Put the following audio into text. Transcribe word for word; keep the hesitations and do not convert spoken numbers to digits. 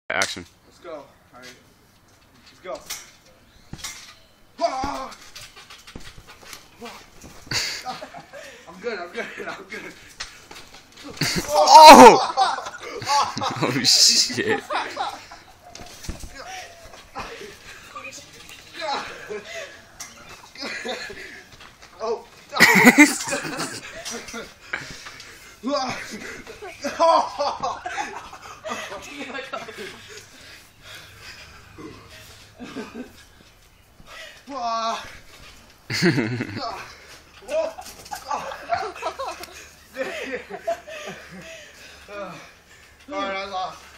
Action. Let's go. All right. Let's go. Ah! I'm good. I'm good. I'm good. Oh! Oh shit. Oh. All right, I lost.